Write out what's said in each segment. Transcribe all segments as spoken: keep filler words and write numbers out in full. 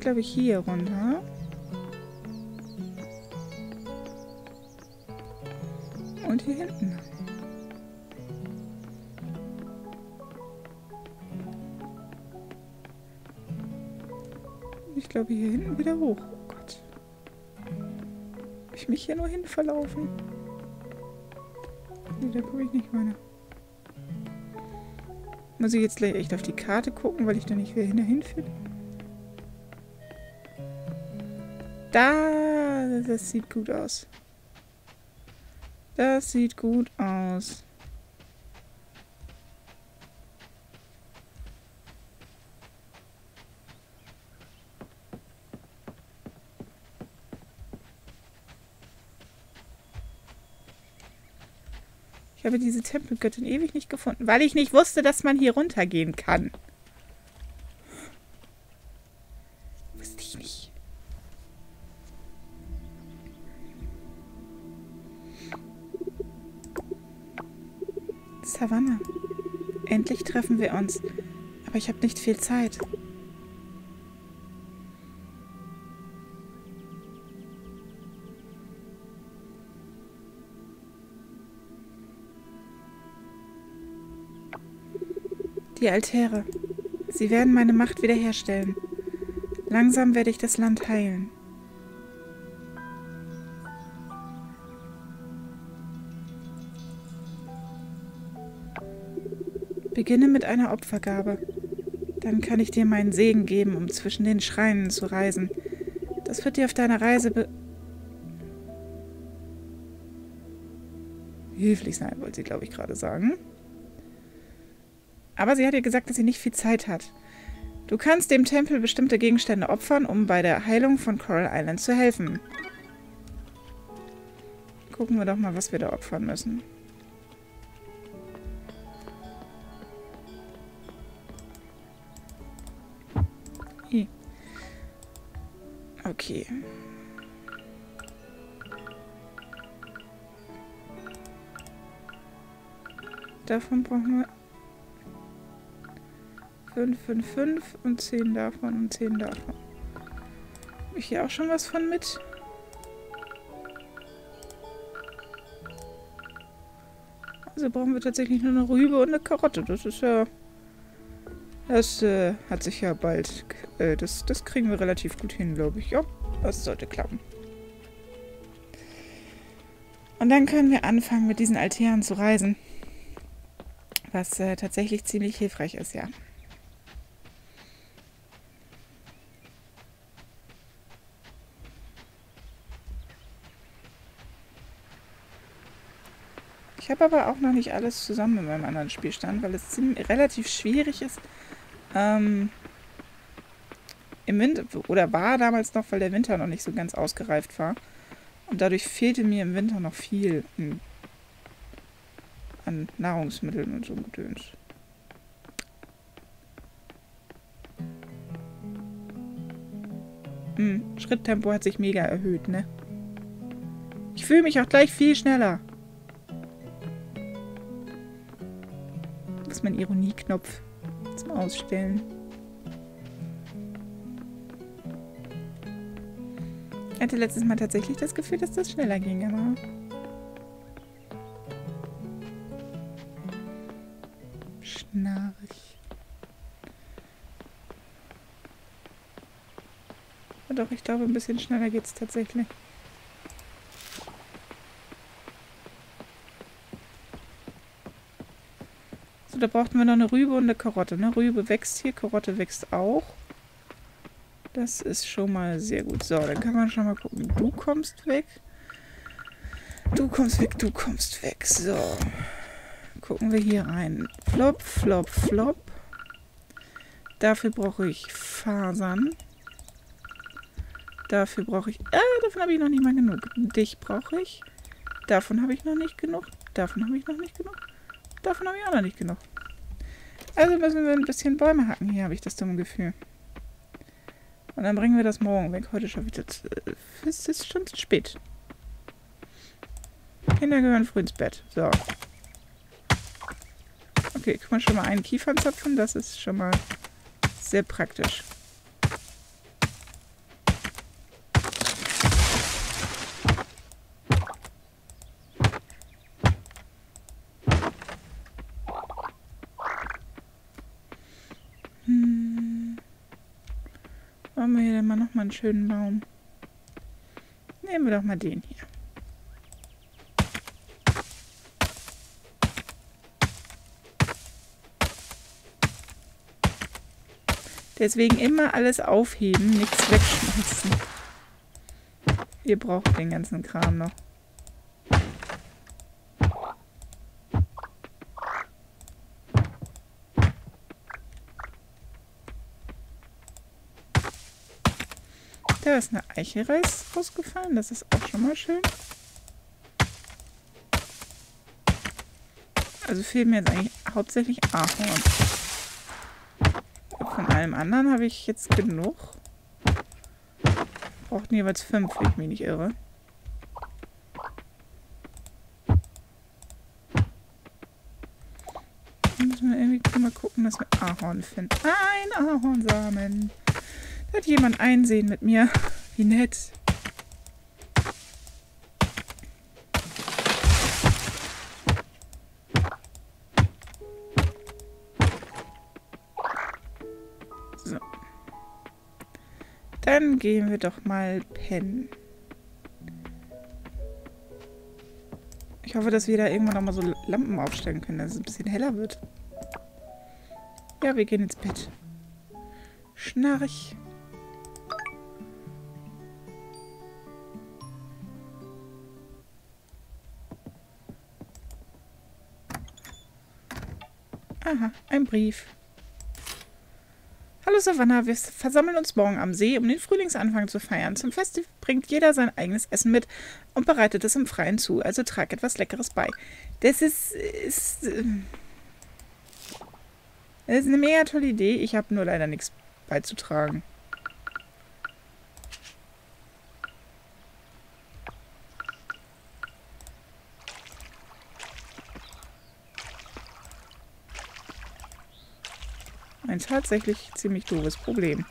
glaube ich, hier runter. Und hier hinten. Ich glaube, hier hinten wieder hoch. Oh Gott. Hab ich mich hier nur hin verlaufen? Nee, da gucke ich nicht weiter. Muss ich jetzt gleich echt auf die Karte gucken, weil ich da nicht wieder hinfinde? Da, das sieht gut aus. Das sieht gut aus. Ich habe diese Tempelgöttin ewig nicht gefunden, weil ich nicht wusste, dass man hier runtergehen kann. Wusste ich nicht. Savanne. Endlich treffen wir uns. Aber ich habe nicht viel Zeit. Die Altäre. Sie werden meine Macht wiederherstellen. Langsam werde ich das Land heilen. Beginne mit einer Opfergabe. Dann kann ich dir meinen Segen geben, um zwischen den Schreinen zu reisen. Das wird dir auf deiner Reise be hilflich sein, wollte sie, glaube ich, gerade sagen. Aber sie hat ihr gesagt, dass sie nicht viel Zeit hat. Du kannst dem Tempel bestimmte Gegenstände opfern, um bei der Heilung von Coral Island zu helfen. Gucken wir doch mal, was wir da opfern müssen. I. Okay. Davon brauchen wir fünf, fünf, fünf und zehn davon und zehn davon. Habe ich hier auch schon was von mit? Also brauchen wir tatsächlich nur eine Rübe und eine Karotte. Das ist ja... Das äh, hat sich ja bald... Äh, das, das kriegen wir relativ gut hin, glaube ich. Ja, das sollte klappen. Und dann können wir anfangen, mit diesen Altären zu reisen. Was äh, tatsächlich ziemlich hilfreich ist, ja. Ich habe aber auch noch nicht alles zusammen in meinem anderen Spielstand, weil es ziemlich, relativ schwierig ist. Ähm, Im Winter, oder war damals noch, weil der Winter noch nicht so ganz ausgereift war. Und dadurch fehlte mir im Winter noch viel in, an Nahrungsmitteln und so Gedöns. Hm, Schritttempo hat sich mega erhöht, ne? Ich fühle mich auch gleich viel schneller. Das ist mein Ironieknopf zum Ausstellen. Ich hatte letztes Mal tatsächlich das Gefühl, dass das schneller ging, aber... Schnarch. Ja, doch, ich glaube, ein bisschen schneller geht es tatsächlich. So, da brauchten wir noch eine Rübe und eine Karotte. Ne? Rübe wächst hier, Karotte wächst auch. Das ist schon mal sehr gut. So, dann kann man schon mal gucken. Du kommst weg. Du kommst weg, du kommst weg. So. Gucken wir hier rein. Flop, flop, flop. Dafür brauche ich Fasern. Dafür brauche ich... Ah, davon habe ich noch nicht mal genug. Dich brauche ich. Davon habe ich noch nicht genug. Davon habe ich noch nicht genug. Davon habe ich auch noch nicht genug. Also müssen wir ein bisschen Bäume hacken. Hier habe ich das dumme Gefühl. Und dann bringen wir das morgen weg. Heute schaffe ich das. Es ist schon zu spät. Kinder gehören früh ins Bett. So. Okay, kann man schon mal einen Kiefern zapfen. Das ist schon mal sehr praktisch. wir nochmal einen schönen Baum. Nehmen wir doch mal den hier. Deswegen immer alles aufheben, nichts wegschmeißen. Ihr braucht den ganzen Kram noch. Da ist eine Eichelreis rausgefallen. Das ist auch schon mal schön. Also fehlen mir jetzt eigentlich hauptsächlich Ahorn. Von allem anderen habe ich jetzt genug. Brauchten jeweils fünf, wenn ich mich nicht irre. Dann müssen wir irgendwie mal gucken, dass wir Ahorn finden. Ein Ahornsamen. Da hat jemand einsehen mit mir. Wie nett. So. Dann gehen wir doch mal pennen. Ich hoffe, dass wir da irgendwann noch mal so Lampen aufstellen können, dass es ein bisschen heller wird. Ja, wir gehen ins Bett. Schnarch. Aha, ein Brief. Hallo Savannah, wir versammeln uns morgen am See, um den Frühlingsanfang zu feiern. Zum Fest bringt jeder sein eigenes Essen mit und bereitet es im Freien zu, also trag etwas Leckeres bei. Das ist, ist, das ist eine mega tolle Idee, ich habe nur leider nichts beizutragen. Ein tatsächlich ziemlich doofes Problem.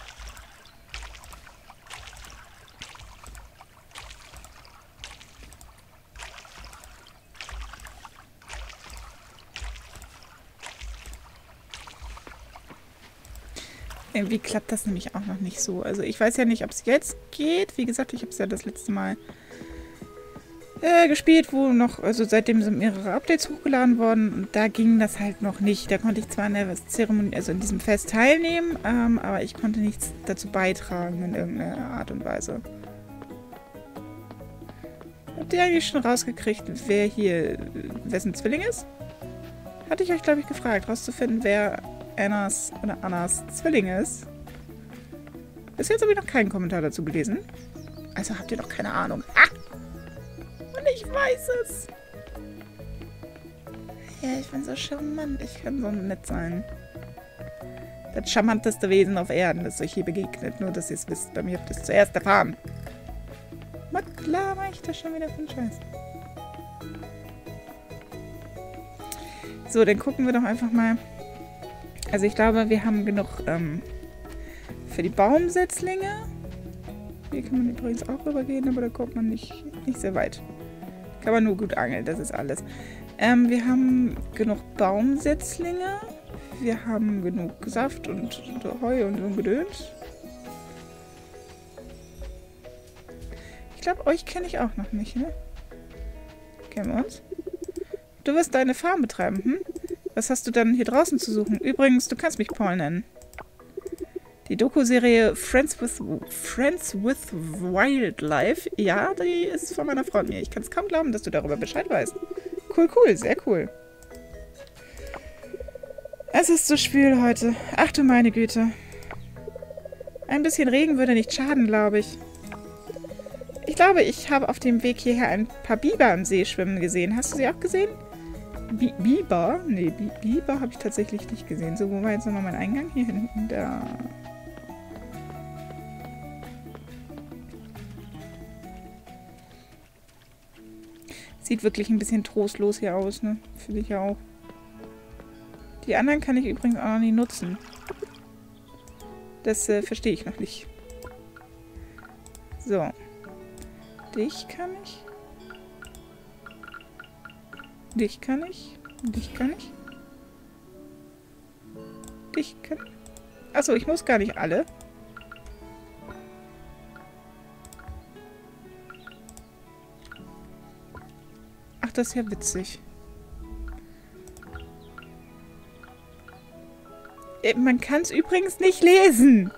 Irgendwie klappt das nämlich auch noch nicht so. Also ich weiß ja nicht, ob es jetzt geht. Wie gesagt, ich habe es ja das letzte Mal äh, gespielt, wo noch, also seitdem sind mehrere Updates hochgeladen worden und da ging das halt noch nicht. Da konnte ich zwar in der Zeremonie, also in diesem Fest teilnehmen, ähm, aber ich konnte nichts dazu beitragen in irgendeiner Art und Weise. Habt ihr eigentlich schon rausgekriegt, wer hier, wessen Zwilling ist? Hatte ich euch, glaube ich, gefragt, rauszufinden, wer Annas oder Annas Zwilling ist. Bis jetzt habe ich noch keinen Kommentar dazu gelesen. Also habt ihr noch keine Ahnung. Ah! Und ich weiß es. Ja, ich bin so charmant. Ich kann so nett sein. Das charmanteste Wesen auf Erden, das euch hier begegnet. Nur, dass ihr es wisst. Bei mir habt ihr es zuerst erfahren. Na klar, mach ich das schon wieder für einen Scheiß. So, dann gucken wir doch einfach mal. Also ich glaube, wir haben genug ähm, für die Baumsetzlinge. Hier kann man übrigens auch rübergehen, aber da kommt man nicht, nicht sehr weit. Kann man nur gut angeln, das ist alles. Ähm, wir haben genug Baumsetzlinge. Wir haben genug Saft und, und Heu und so ein Gedöns. Ich glaube, euch kenne ich auch noch nicht, ne? Kennen wir uns? Du wirst deine Farm betreiben, hm? Was hast du dann hier draußen zu suchen? Übrigens, du kannst mich Paul nennen. Die Doku-Serie Friends with, Friends with Wildlife, ja, die ist von meiner Frau und mir. Ich kann es kaum glauben, dass du darüber Bescheid weißt. Cool, cool, sehr cool. Es ist so schwül heute. Ach du meine Güte. Ein bisschen Regen würde nicht schaden, glaube ich. Ich glaube, ich habe auf dem Weg hierher ein paar Biber im See schwimmen gesehen. Hast du sie auch gesehen? Bi Biber? Nee, Bi Biber habe ich tatsächlich nicht gesehen. So, wo war jetzt nochmal mein Eingang? Hier hinten, da. Sieht wirklich ein bisschen trostlos hier aus, ne? Finde ich ja auch. Die anderen kann ich übrigens auch noch nicht nutzen. Das äh, verstehe ich noch nicht. So. Dich kann ich. Dich kann ich. Dich kann ich. Dich kann ich. Achso, ich muss gar nicht alle. das ist ja witzig. Man kann es übrigens nicht lesen.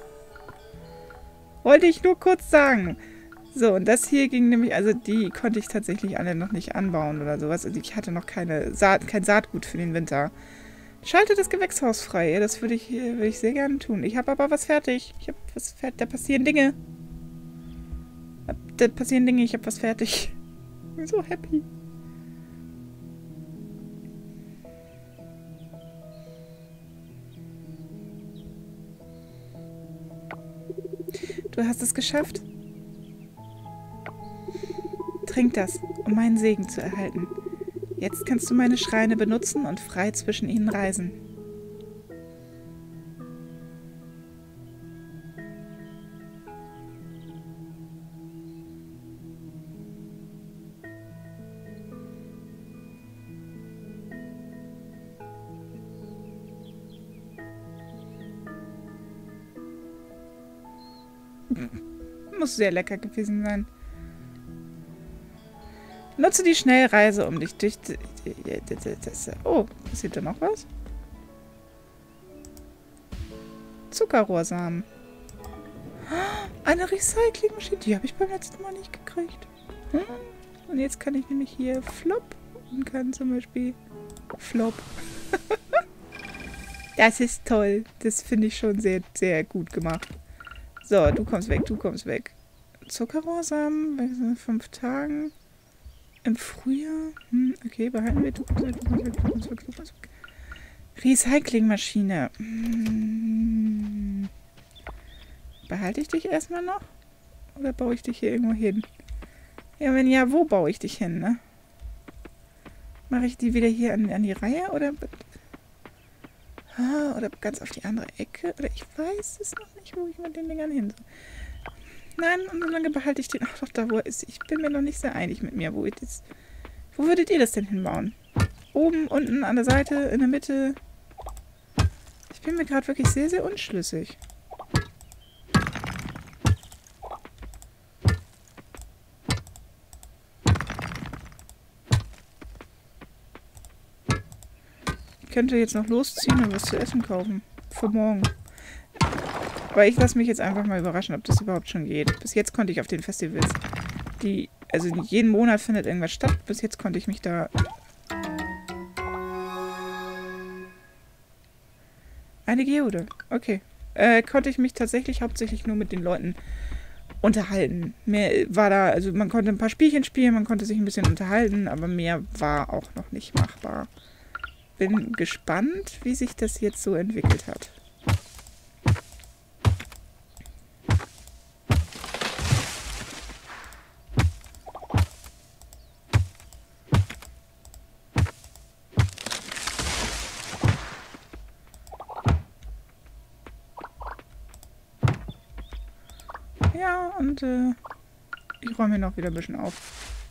Wollte ich nur kurz sagen. So, und das hier ging nämlich, also die konnte ich tatsächlich alle noch nicht anbauen oder sowas. Also ich hatte noch keine Saat, kein Saatgut für den Winter. Schalte das Gewächshaus frei. Das würde ich, würde ich sehr gerne tun. Ich habe aber was fertig. Ich habe was fertig. Da passieren Dinge. Da passieren Dinge. Ich habe was fertig. Ich bin so happy. Du hast es geschafft. Trink das, um meinen Segen zu erhalten. Jetzt kannst du meine Schreine benutzen und frei zwischen ihnen reisen. Muss sehr lecker gewesen sein. Nutze die Schnellreise, um dich durch... Oh, passiert da noch was? Zuckerrohrsamen. Eine Recyclingmaschine. Die habe ich beim letzten Mal nicht gekriegt. Und jetzt kann ich nämlich hier Flop und kann zum Beispiel Flop. Das ist toll. Das finde ich schon sehr, sehr gut gemacht. So, du kommst weg, du kommst weg. Zuckerrohrsamen, fünf Tagen. Im Frühjahr? Hm, okay, behalten wir. Du kommst weg, du kommst weg, du kommst weg, du kommst weg. Recyclingmaschine. Hm. Behalte ich dich erstmal noch? Oder baue ich dich hier irgendwo hin? Ja, wenn ja, wo baue ich dich hin, ne? Mache ich die wieder hier an, an die Reihe? Oder, ah, oder ganz auf die andere Ecke? Oder ich weiß es noch nicht, wo ich mit den Dingern hin soll. Nein, und so lange behalte ich den auch noch da, wo er ist. Ich bin mir noch nicht sehr einig mit mir, wo ich das... Wo würdet ihr das denn hinbauen? Oben, unten, an der Seite, in der Mitte? Ich bin mir gerade wirklich sehr, sehr unschlüssig. Ich könnte jetzt noch losziehen und was zu essen kaufen. Für morgen. Aber ich lasse mich jetzt einfach mal überraschen, ob das überhaupt schon geht. Bis jetzt konnte ich auf den Festivals, die, also jeden Monat findet irgendwas statt. Bis jetzt konnte ich mich da... Eine Geode, okay. Äh, konnte ich mich tatsächlich hauptsächlich nur mit den Leuten unterhalten. Mehr war da, also man konnte ein paar Spielchen spielen, man konnte sich ein bisschen unterhalten, aber mehr war auch noch nicht machbar. Bin gespannt, wie sich das jetzt so entwickelt hat. Ja, und äh, ich räume hier noch wieder ein bisschen auf.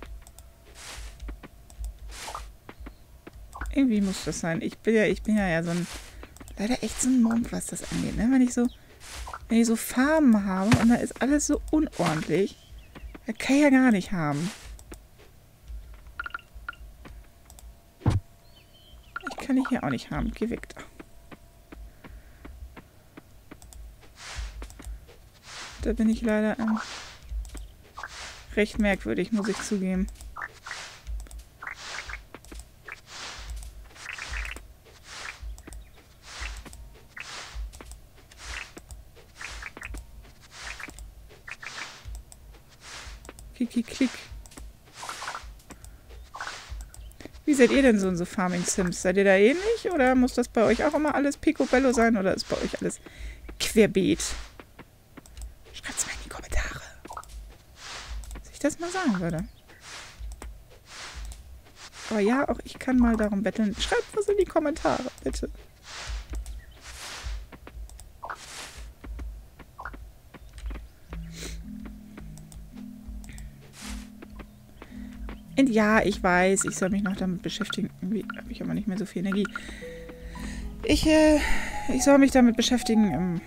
Irgendwie muss das sein. Ich bin ja, ich bin ja, ja so ein, leider echt so ein Monk, was das angeht. Ne? Wenn ich so, wenn ich so Farben habe und da ist alles so unordentlich, das kann ich ja gar nicht haben. Ich kann ich hier auch nicht haben. Geh weg da. Da bin ich leider ähm, recht merkwürdig, muss ich zugeben. Kiki klick. Wie seid ihr denn so in so Farming Sims? Seid ihr da ähnlich oder muss das bei euch auch immer alles picobello sein oder ist bei euch alles querbeet? Schreibt's mal in die Kommentare. Dass ich das mal sagen würde. Aber ja, auch ich kann mal darum betteln. Schreibt was in die Kommentare, bitte. Und ja, ich weiß, ich soll mich noch damit beschäftigen. Irgendwie habe ich aber nicht mehr so viel Energie. Ich, äh, ich soll mich damit beschäftigen, ähm,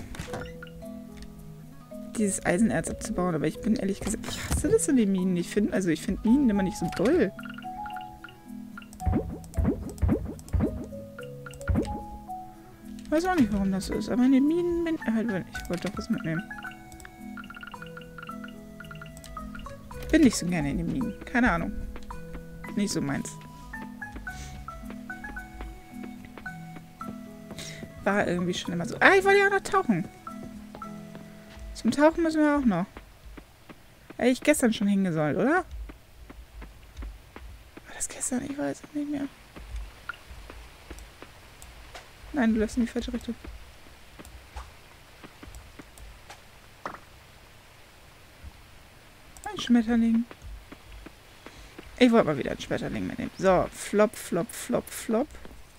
dieses Eisenerz abzubauen. Aber ich bin ehrlich gesagt, ich hasse das in den Minen. Ich finde, also ich finde Minen immer nicht so toll. Weiß auch nicht, warum das so ist. Aber in den Minen bin halt, ich wollte doch was mitnehmen. Bin nicht so gerne in den Minen. Keine Ahnung. Nicht so meins. War irgendwie schon immer so. Ah, ich wollte ja auch noch tauchen. Zum Tauchen müssen wir auch noch. Hätte ich gestern schon hingesollt, oder? War das gestern? Ich weiß es nicht mehr. Nein, du läufst in die falsche Richtung. Ein Schmetterling. Ich wollte mal wieder einen Schmetterling mitnehmen. So, flop, flop, flop, flop.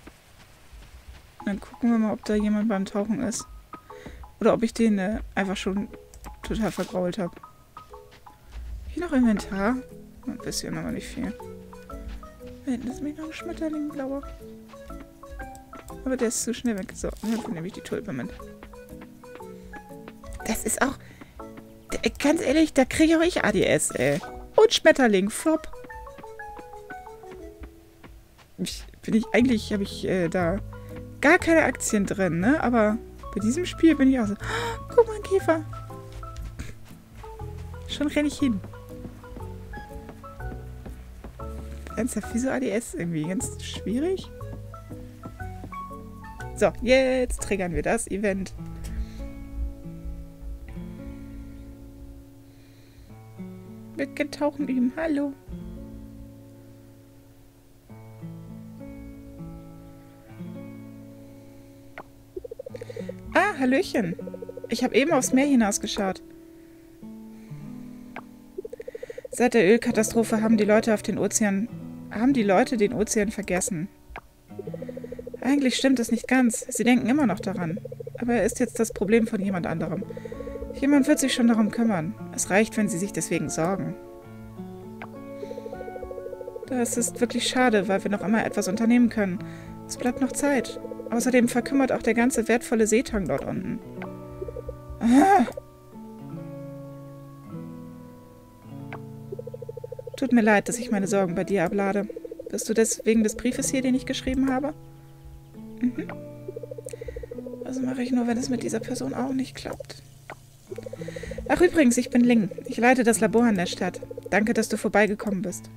Dann gucken wir mal, ob da jemand beim Tauchen ist. Oder ob ich den äh, einfach schon total vergrault habe. Hier noch Inventar. Ein bisschen, aber nicht viel. Da hinten ist nämlich noch ein Schmetterling, blauer. Aber der ist zu schnell weg. So, dann nehme ich die Tulpe mit. Das ist auch... Ganz ehrlich, da kriege auch ich A D S, ey. Und Schmetterling, flop. Ich, bin ich, eigentlich habe ich äh, da gar keine Aktien drin, ne? Aber bei diesem Spiel bin ich auch so... Oh, guck mal, ein Käfer. Schon renne ich hin. Ernsthaft, wieso A D S irgendwie? Ganz schwierig. So, jetzt triggern wir das Event. Wir tauchen üben. Hallo. Ah, Hallöchen. Ich habe eben aufs Meer hinausgeschaut. Seit der Ölkatastrophe haben die Leute auf den Ozean, haben die Leute den Ozean vergessen. Eigentlich stimmt es nicht ganz. Sie denken immer noch daran. Aber er ist jetzt das Problem von jemand anderem. Jemand wird sich schon darum kümmern. Es reicht, wenn sie sich deswegen sorgen. Das ist wirklich schade, weil wir noch immer etwas unternehmen können. Es bleibt noch Zeit. Außerdem verkümmert auch der ganze wertvolle Seetang dort unten. Ah! Tut mir leid, dass ich meine Sorgen bei dir ablade. Bist du das wegen des Briefes hier, den ich geschrieben habe? Mhm. Also mache ich nur, wenn es mit dieser Person auch nicht klappt. Ach übrigens, ich bin Ling. Ich leite das Labor an der Stadt. Danke, dass du vorbeigekommen bist.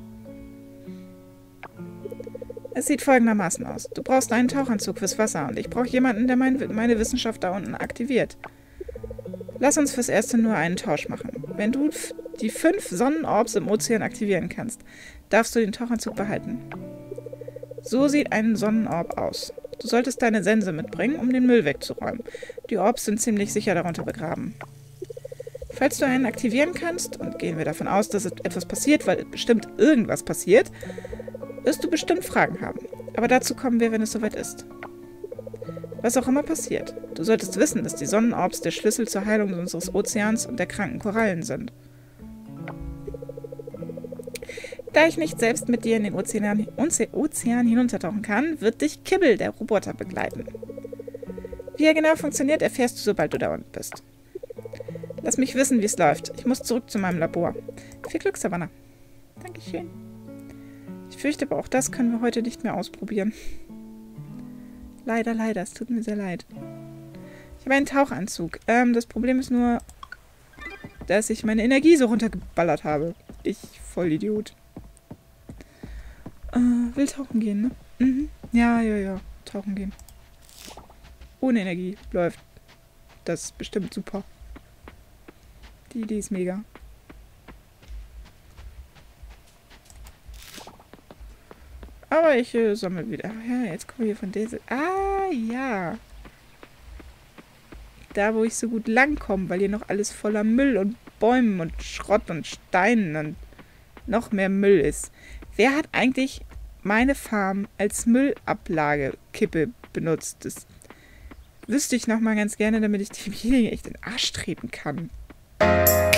Es sieht folgendermaßen aus. Du brauchst einen Tauchanzug fürs Wasser und ich brauche jemanden, der mein, meine Wissenschaft da unten aktiviert. Lass uns fürs Erste nur einen Tausch machen. Wenn du die fünf Sonnenorbs im Ozean aktivieren kannst, darfst du den Tauchanzug behalten. So sieht ein Sonnenorb aus. Du solltest deine Sense mitbringen, um den Müll wegzuräumen. Die Orbs sind ziemlich sicher darunter begraben. Falls du einen aktivieren kannst, und gehen wir davon aus, dass etwas passiert, weil bestimmt irgendwas passiert, wirst du bestimmt Fragen haben. Aber dazu kommen wir, wenn es soweit ist. Was auch immer passiert, du solltest wissen, dass die Sonnenorbs der Schlüssel zur Heilung unseres Ozeans und der kranken Korallen sind. Da ich nicht selbst mit dir in den Ozean, Ozean hinuntertauchen kann, wird dich Kibbel, der Roboter, begleiten. Wie er genau funktioniert, erfährst du, sobald du da unten bist. Lass mich wissen, wie es läuft. Ich muss zurück zu meinem Labor. Viel Glück, Savannah. Dankeschön. Ich fürchte, aber auch das können wir heute nicht mehr ausprobieren. Leider, leider. Es tut mir sehr leid. Ich habe einen Tauchanzug. Ähm, das Problem ist nur, dass ich meine Energie so runtergeballert habe. Ich, Vollidiot. Äh, will tauchen gehen, ne? Mhm. Ja, ja, ja. Tauchen gehen. Ohne Energie. Läuft. Das ist bestimmt super. Die Idee ist mega. Aber ich äh, sammle wieder. Ja, jetzt kommen wir hier von dieser... Ah, ja. Da, wo ich so gut langkomme, weil hier noch alles voller Müll und Bäumen und Schrott und Steinen und noch mehr Müll ist. Wer hat eigentlich meine Farm als Müllablagekippe benutzt? Das wüsste ich noch mal ganz gerne, damit ich demjenigen echt in den Arsch treten kann.